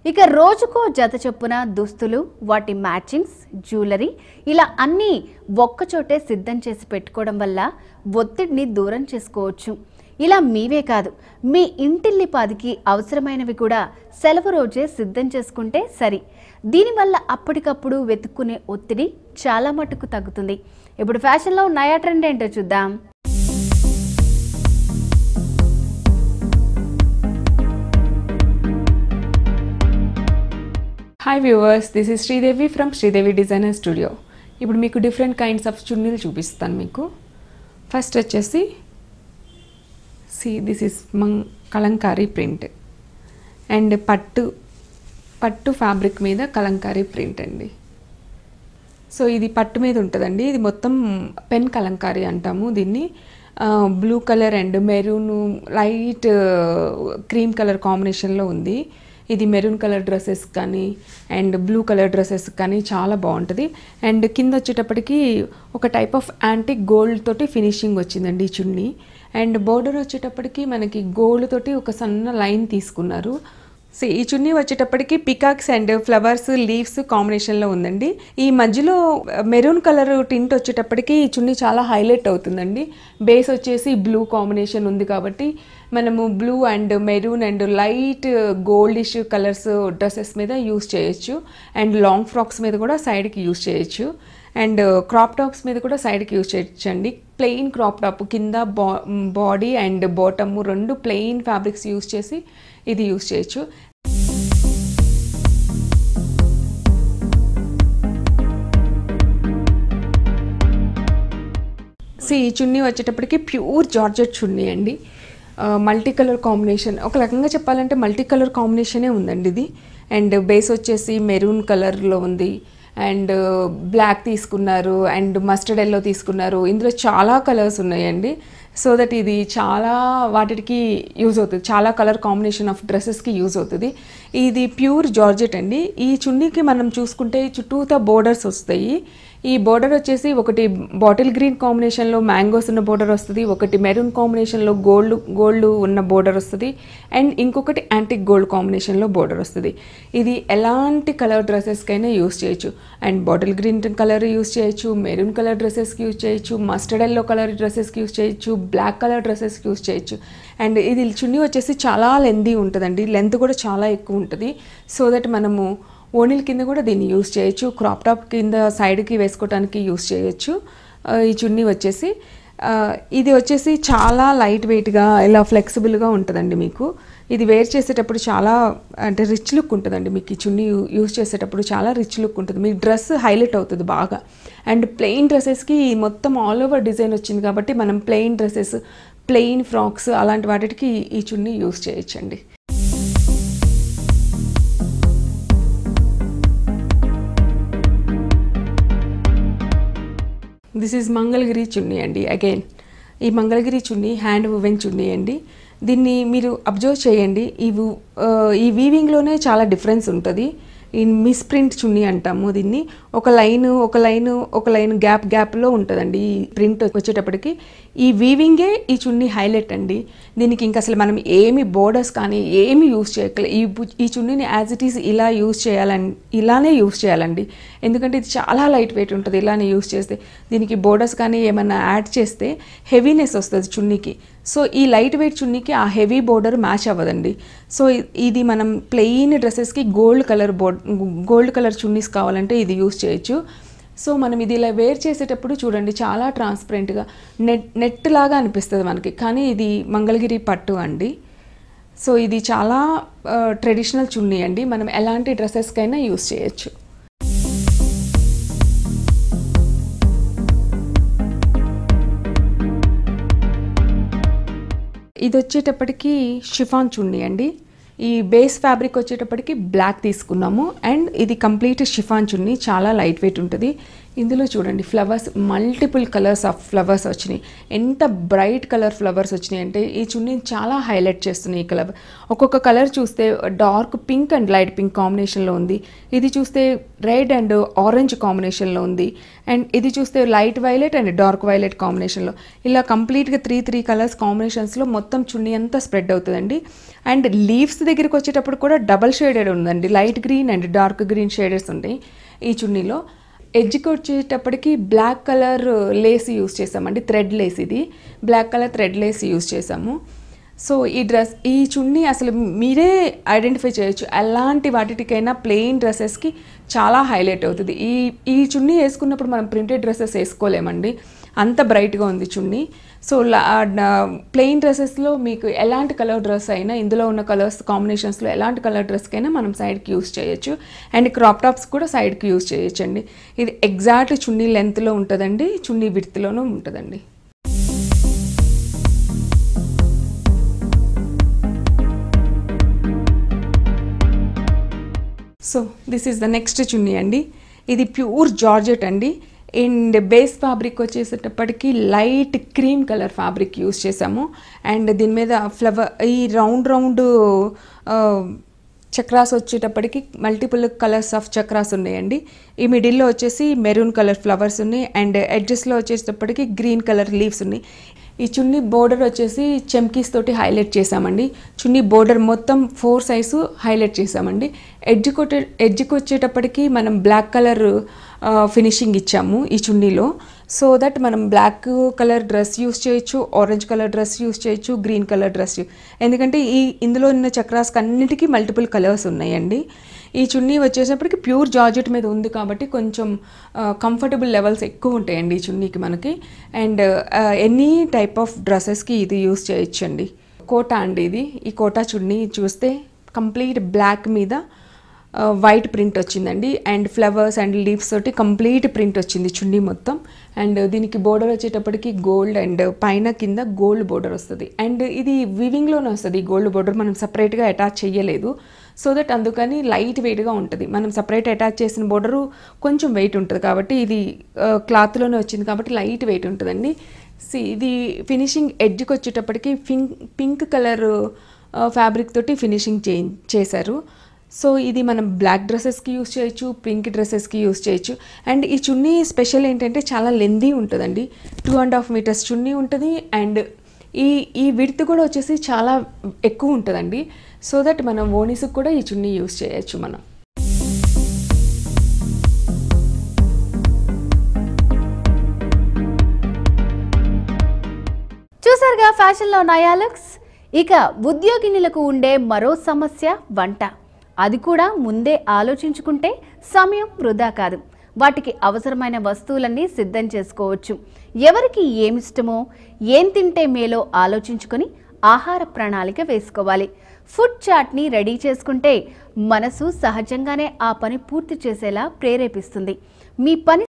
ఇక రోజుకో జత చొప్పున దుస్తులు, వాటి మ్యాచింగ్స్, జ్యువెలరీ ఇలా అన్నీ ఒక్కచోటే సిద్ధం చేసి పెట్టుకోవడం వల్ల ఒత్తిడిని దూరం చేసుకోవచ్చు. ఇలా మీవే కాదు, మీ ఇంటిల్లిపాదికి అవసరమైనవి కూడా సెలవు రోజే సిద్ధం చేసుకుంటే సరి. దీనివల్ల అప్పటికప్పుడు వెతుక్కునే ఒత్తిడి చాలా మటుకు తగ్గుతుంది. ఇప్పుడు ఫ్యాషన్లో నయా ట్రెండ్ ఏంటో చూద్దాం. Hi viewers, this is Sridevi from Sridevi Designer Studio. ఇప్పుడు మీకు డిఫరెంట్ కైండ్స్ ఆఫ్ చున్నీలు చూపిస్తాను మీకు. ఫస్ట్ వచ్చేసి this is Kalamkari print and పట్టు ఫ్యాబ్రిక్ మీద కలంకారీ ప్రింట్ అండి. సో ఇది పట్టు మీద ఉంటుందండి. ఇది మొత్తం పెన్ కలంకారీ అంటాము దీన్ని. Blue colour and maroon light cream colour కాంబినేషన్లో ఉంది. ఇది మెరూన్ కలర్ డ్రెస్సెస్ కానీ అండ్ బ్లూ కలర్ డ్రెస్సెస్ కానీ చాలా బాగుంటుంది. అండ్ కింద వచ్చేటప్పటికి ఒక టైప్ ఆఫ్ యాంటిక్ గోల్డ్ తోటి ఫినిషింగ్ వచ్చిందండి ఈ చున్నీ. అండ్ బోర్డర్ వచ్చేటప్పటికి మనకి గోల్డ్ తోటి ఒక సన్న లైన్ తీసుకున్నారు. సో ఈ చున్నీ వచ్చేటప్పటికి పికాక్స్ అండ్ ఫ్లవర్స్ లీవ్స్ కాంబినేషన్లో ఉందండి. ఈ మధ్యలో మెరూన్ కలర్ టింట్ వచ్చేటప్పటికి ఈ చున్నీ చాలా హైలైట్ అవుతుందండి. బేస్ వచ్చేసి బ్లూ కాంబినేషన్ ఉంది కాబట్టి మనము blue and maroon and light goldish colours dresses మీద యూస్ చేయొచ్చు. అండ్ లాంగ్ ఫ్రాక్స్ మీద కూడా సైడ్కి యూస్ చేయొచ్చు. అండ్ క్రాప్ టాప్స్ మీద కూడా సైడ్కి యూస్ చేయొచ్చు అండి. ప్లెయిన్ క్రాప్ టాప్ కింద బాడీ అండ్ బాటమ్ రెండు ప్లెయిన్ ఫ్యాబ్రిక్స్ యూస్ చేసి ఇది యూస్ చేయొచ్చు. ఈ చున్నీ వచ్చేటప్పటికి ప్యూర్ జార్జెట్ చున్నీ అండి. మల్టీ కలర్ కాంబినేషన్, ఒక రకంగా చెప్పాలంటే మల్టీ కలర్ కాంబినేషనే ఉందండి ఇది. అండ్ బేస్ వచ్చేసి మెరూన్ కలర్లో ఉంది అండ్ బ్లాక్ తీసుకున్నారు అండ్ మస్టర్డ్ ఎల్లో తీసుకున్నారు. ఇందులో చాలా కలర్స్ ఉన్నాయండి. సో దట్ ఇది చాలా వాటికి యూజ్ అవుతుంది, చాలా కలర్ కాంబినేషన్ ఆఫ్ డ్రెస్సెస్కి యూజ్ అవుతుంది. ఇది ప్యూర్ జార్జెట్ అండి. ఈ చున్నీకి మనం చూసుకుంటే చుట్టూతా బోర్డర్స్ వస్తాయి. ఈ బోర్డర్ వచ్చేసి ఒకటి బాటిల్ గ్రీన్ కాంబినేషన్లో మ్యాంగోస్ ఉన్న బోర్డర్ వస్తుంది, ఒకటి మెరూన్ కాంబినేషన్లో గోల్డ్ ఉన్న బోర్డర్ వస్తుంది అండ్ ఇంకొకటి యాంటిక్ గోల్డ్ కాంబినేషన్లో బోర్డర్ వస్తుంది. ఇది ఎలాంటి కలర్ డ్రెస్సెస్కైనా యూస్ చేయొచ్చు. And bottle green colour use చేయొచ్చు, మెరూన్ కలర్ డ్రెస్సెస్కి యూస్ చేయొచ్చు, మస్టర్డ్ ఎల్లో కలర్ డ్రెస్సెస్కి యూస్ చేయొచ్చు, బ్లాక్ కలర్ డ్రెస్సెస్కి యూస్ చేయొచ్చు. అండ్ ఇది చున్నీ వచ్చేసి చాలా లెంతీ ఉంటుందండి, లెంత్ కూడా చాలా ఎక్కువ ఉంటుంది. సో దట్ మనము ఓణీల కింద కూడా దీన్ని యూస్ చేయొచ్చు, క్రాప్ టాప్ కింద సైడ్కి వేసుకోవడానికి యూస్ చేయొచ్చు. ఈ చున్నీ వచ్చేసి ఇది వచ్చేసి చాలా లైట్ వెయిట్గా ఇలా ఫ్లెక్సిబుల్గా ఉంటుందండి. మీకు ఇది వేర్ చేసేటప్పుడు చాలా అంటే రిచ్ లుక్ ఉంటుందండి. మీకు ఈ చున్నీ యూస్ చేసేటప్పుడు చాలా రిచ్ లుక్ ఉంటుంది, మీ డ్రెస్ హైలైట్ అవుతుంది బాగా. అండ్ ప్లెయిన్ డ్రెస్సెస్కి మొత్తం ఆల్ ఓవర్ డిజైన్ వచ్చింది కాబట్టి మనం ప్లెయిన్ డ్రెస్సెస్, ప్లెయిన్ ఫ్రాక్స్ అలాంటి వాటికి ఈ చున్నీ యూస్ చేయొచ్చండి. దిస్ ఈజ్ మంగళగిరి చున్నీ అండి. అగైన్ ఈ మంగళగిరి చున్నీ హ్యాండ్ వువెన్ చున్నీ అండి. దీన్ని మీరు అబ్జర్వ్ చేయండి, ఈ వీవింగ్లోనే చాలా డిఫరెన్స్ ఉంటుంది. ఈ మిస్ ప్రింట్ చున్నీ అంటాము దీన్ని. ఒక లైన్ గ్యాప్లో ఉంటుందండి ఈ ప్రింట్ వచ్చేటప్పటికి. ఈ వీవింగే ఈ చున్నీ హైలైట్ అండి. దీనికి ఇంకా అసలు మనం ఏమి బోర్డర్స్ కానీ ఏమి యూస్ చేయట్లేదు. ఈ చున్నీని యాజ్ ఇట్ ఈస్ ఇలానే యూస్ చేయాలండి. ఎందుకంటే ఇది చాలా లైట్ వెయిట్ ఉంటుంది. ఇలానే యూస్ చేస్తే దీనికి బోర్డర్స్ కానీ ఏమైనా యాడ్ చేస్తే హెవీనెస్ వస్తుంది చున్నీకి. సో ఈ లైట్ వెయిట్ చున్నీకి ఆ హెవీ బోర్డర్ మ్యాచ్ అవ్వదండి. సో ఇది మనం ప్లెయిన్ డ్రెస్సెస్కి గోల్డ్ కలర్ చున్నీస్ కావాలంటే ఇది యూస్ చేయొచ్చు. సో మనం ఇది ఇలా వేర్ చేసేటప్పుడు చూడండి చాలా ట్రాన్స్పరెంట్గా నెట్ లాగా అనిపిస్తుంది మనకి, కానీ ఇది మంగళగిరి పట్టు అండి. సో ఇది చాలా ట్రెడిషనల్ చున్నీ అండి, మనం ఎలాంటి డ్రెస్సెస్కైనా యూస్ చేయొచ్చు. ఇది వచ్చేటప్పటికి షిఫాన్ చున్నీ అండి. ఈ బేస్ ఫ్యాబ్రిక్ వచ్చేటప్పటికి బ్లాక్ తీసుకున్నాము అండ్ ఇది కంప్లీట్ షిఫాన్ చున్నీ, చాలా లైట్ వెయిట్ ఉంటుంది. ఇందులో చూడండి flowers multiple colours of flowers వచ్చినాయి. ఎంత బ్రైట్ కలర్ ఫ్లవర్స్ వచ్చినాయి అంటే ఈ చున్నీని చాలా హైలైట్ చేస్తున్నాయి. ఈ కలర్ ఒక్కొక్క కలర్ చూస్తే dark pink and light pink కాంబినేషన్లో ఉంది. ఇది చూస్తే రెడ్ అండ్ ఆరెంజ్ కాంబినేషన్లో ఉంది. అండ్ ఇది చూస్తే light violet and dark violet కాంబినేషన్లో, ఇలా కంప్లీట్గా త్రీ కలర్స్ కాంబినేషన్స్లో మొత్తం చున్నీ అంతా స్ప్రెడ్ అవుతుందండి. అండ్ లీవ్స్ దగ్గరికి వచ్చేటప్పుడు కూడా డబల్ షేడెడ్ ఉందండి. Light green and dark green shadeds ఉంటాయి ఈ చున్నీలో. ఎడ్జ్కి వచ్చేటప్పటికి బ్లాక్ కలర్ లేస్ యూస్ చేసామండి, థ్రెడ్ లేస్. ఇది black colour thread lace use చేసాము. సో ఈ చున్నీ అసలు మీరే ఐడెంటిఫై చేయొచ్చు, ఎలాంటి వాటికైనా ప్లెయిన్ డ్రెస్సెస్కి చాలా హైలైట్ అవుతుంది. ఈ చున్నీ వేసుకున్నప్పుడు మనం ప్రింటెడ్ డ్రెస్సెస్ వేసుకోలేమండి, అంత బ్రైట్గా ఉంది చున్నీ. సో ప్లెయిన్ డ్రెస్సెస్లో మీకు ఎలాంటి కలర్ డ్రెస్ అయినా, ఇందులో ఉన్న కలర్స్ కాంబినేషన్స్లో ఎలాంటి కలర్ డ్రెస్కైనా మనం సైడ్కి యూస్ చేయొచ్చు. అండ్ క్రాప్ టాప్స్ కూడా సైడ్కి యూస్ చేయొచ్చు అండి. ఇది ఎగ్జాక్ట్ చున్నీ లెంత్లో ఉంటుందండి, చున్నీ విడ్త్లోనూ ఉంటుందండి. So this is the next chunni అండి. ఇది ప్యూర్ జార్జెట్ అండి. అండ్ బేస్ ఫ్యాబ్రిక్ వచ్చేసేటప్పటికి light cream colour fabric use చేసాము. అండ్ దీని మీద ఈ రౌండ్ చక్రాస్ వచ్చేటప్పటికి మల్టిపుల్ కలర్స్ ఆఫ్ చక్రాస్ ఉన్నాయండి. ఈ మిడిల్లో వచ్చేసి మెరూన్ కలర్ ఫ్లవర్స్ ఉన్నాయి. అండ్ ఎడ్జెస్లో వచ్చేటప్పటికి గ్రీన్ కలర్ లీవ్స్ ఉన్నాయి. ఈ చున్నీ బోర్డర్ వచ్చేసి చెమ్కీస్ తోటి హైలైట్ చేసామండి. చున్నీ బోర్డర్ మొత్తం 4 సైజు హైలైట్ చేసామండి. ఎడ్జ్కి వచ్చేటప్పటికి మనం బ్లాక్ కలర్ ఫినిషింగ్ ఇచ్చాము ఈ చున్నీలో. సో దట్ మనం బ్లాక్ కలర్ డ్రెస్ యూస్ చేయొచ్చు, ఆరెంజ్ కలర్ డ్రెస్ యూస్ చేయొచ్చు, గ్రీన్ కలర్ డ్రెస్, ఎందుకంటే ఇందులో ఉన్న చక్రాస్కి అన్నిటికీ మల్టిపుల్ కలర్స్ ఉన్నాయండి. ఈ చున్నీ వచ్చేటప్పటికి ప్యూర్ జార్జెట్ మీద ఉంది కాబట్టి కొంచెం కంఫర్టబుల్ లెవెల్స్ ఎక్కువ ఉంటాయండి ఈ చున్నీకి మనకి. అండ్ ఎనీ టైప్ ఆఫ్ డ్రెస్సెస్కి ఇది యూస్ చేయొచ్చండి. కోటా అండి ఇది. ఈ కోటా చున్నీ చూస్తే కంప్లీట్ బ్లాక్ మీద వైట్ ప్రింట్ వచ్చిందండి. అండ్ ఫ్లవర్స్ అండ్ లీవ్స్ తోటి కంప్లీట్ ప్రింట్ వచ్చింది చున్నీ మొత్తం. అండ్ దీనికి బోర్డర్ వచ్చేటప్పటికి గోల్డ్ అండ్ పైన కింద గోల్డ్ బోర్డర్ వస్తుంది. అండ్ ఇది వీవింగ్లోనే వస్తుంది ఈ గోల్డ్ బోర్డర్, మనం సపరేట్గా అటాచ్ చేయలేదు. సో దట్ అందుకని లైట్ వెయిట్గా ఉంటుంది. మనం సపరేట్ అటాచ్ చేసిన బోర్డరు కొంచెం వెయిట్ ఉంటుంది కాబట్టి ఇది క్లాత్లోనే వచ్చింది కాబట్టి లైట్ వెయిట్ ఉంటుందండి. ఇది ఫినిషింగ్ ఎడ్జ్కి వచ్చేటప్పటికి పింక్ కలర్ ఫ్యాబ్రిక్ తోటి ఫినిషింగ్ చేశారు. సో ఇది మనం బ్లాక్ డ్రెస్సెస్కి యూస్ చేయొచ్చు, పింక్ డ్రెస్సెస్కి యూస్ చేయొచ్చు. అండ్ ఈ చున్నీ స్పెషల్ ఏంటంటే చాలా లెందీ ఉంటుందండి. 2.5 మీటర్స్ చున్నీ ఉంటుంది. అండ్ ఈ విడ్త్ కూడా వచ్చేసి చాలా ఎక్కువ ఉంటుందండి. సో దట్ మనం ఓనీస్కి కూడా ఈ చున్నీ యూస్ చేయొచ్చు మనం. చూసారుగా ఫ్యాషన్లో నయా లుక్స్. ఇక ఉద్యోగినులకు ఉండే మరో సమస్య వంట. అది కూడా ముందే ఆలోచించుకుంటే సమయం వృధా కాదు. వాటికి అవసరమైన వస్తువులన్నీ సిద్ధం చేసుకోవచ్చు. ఎవరికి ఏమిష్టమో, ఏం తింటే మేలో ఆలోచించుకొని ఆహార ప్రణాళిక వేసుకోవాలి. ఫుడ్ చాట్ని రెడీ చేసుకుంటే మనసు సహజంగానే ఆ పని పూర్తి చేసేలా ప్రేరేపిస్తుంది. మీ పని